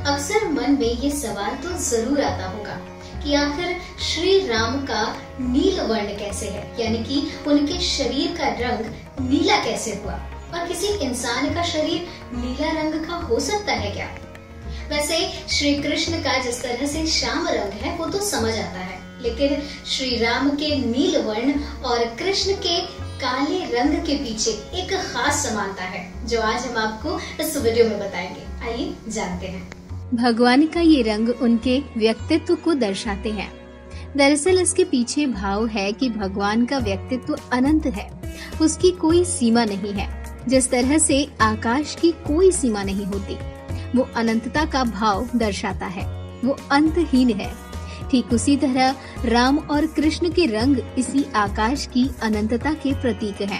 अक्सर मन में ये सवाल तो जरूर आता होगा कि आखिर श्री राम का नील वर्ण कैसे है, यानी कि उनके शरीर का रंग नीला कैसे हुआ और किसी इंसान का शरीर नीला रंग का हो सकता है क्या? वैसे श्री कृष्ण का जिस तरह से श्याम रंग है वो तो समझ आता है, लेकिन श्री राम के नील वर्ण और कृष्ण के काले रंग के पीछे एक खास समानता है जो आज हम आपको इस वीडियो में बताएंगे। आइए जानते हैं। भगवान का ये रंग उनके व्यक्तित्व को दर्शाते हैं। दरअसल इसके पीछे भाव है कि भगवान का व्यक्तित्व अनंत है, उसकी कोई सीमा नहीं है। जिस तरह से आकाश की कोई सीमा नहीं होती, वो अनंतता का भाव दर्शाता है, वो अंतहीन है। ठीक उसी तरह राम और कृष्ण के रंग इसी आकाश की अनंतता के प्रतीक हैं।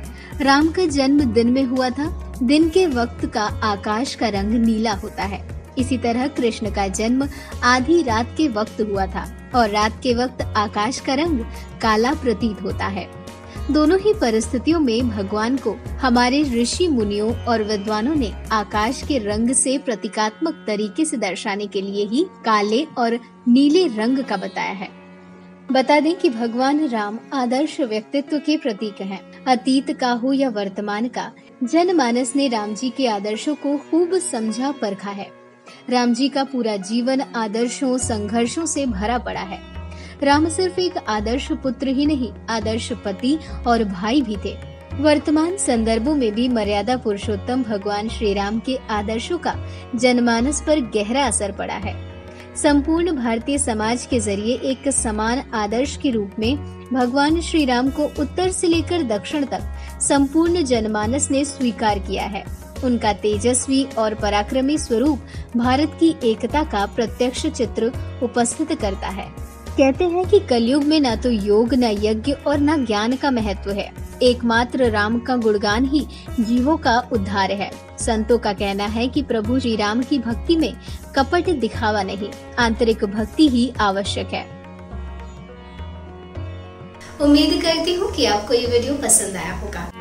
राम का जन्म दिन में हुआ था, दिन के वक्त का आकाश का रंग नीला होता है। इसी तरह कृष्ण का जन्म आधी रात के वक्त हुआ था और रात के वक्त आकाश का रंग काला प्रतीत होता है। दोनों ही परिस्थितियों में भगवान को हमारे ऋषि मुनियों और विद्वानों ने आकाश के रंग से प्रतीकात्मक तरीके से दर्शाने के लिए ही काले और नीले रंग का बताया है। बता दें कि भगवान राम आदर्श व्यक्तित्व के प्रतीक हैं। अतीत का हो या वर्तमान का, जनमानस ने राम जी के आदर्शों को खूब समझा परखा है। राम जी का पूरा जीवन आदर्शों संघर्षों से भरा पड़ा है। राम सिर्फ एक आदर्श पुत्र ही नहीं, आदर्श पति और भाई भी थे। वर्तमान संदर्भों में भी मर्यादा पुरुषोत्तम भगवान श्री राम के आदर्शों का जनमानस पर गहरा असर पड़ा है। संपूर्ण भारतीय समाज के जरिए एक समान आदर्श के रूप में भगवान श्री राम को उत्तर से लेकर दक्षिण तक संपूर्ण जनमानस ने स्वीकार किया है। उनका तेजस्वी और पराक्रमी स्वरूप भारत की एकता का प्रत्यक्ष चित्र उपस्थित करता है। कहते हैं कि कलयुग में न तो योग, न यज्ञ और न ज्ञान का महत्व है। एकमात्र राम का गुणगान ही जीवों का उद्धार है। संतों का कहना है कि प्रभु श्री राम की भक्ति में कपट दिखावा नहीं, आंतरिक भक्ति ही आवश्यक है। उम्मीद करती हूँ कि आपको ये वीडियो पसंद आया होगा।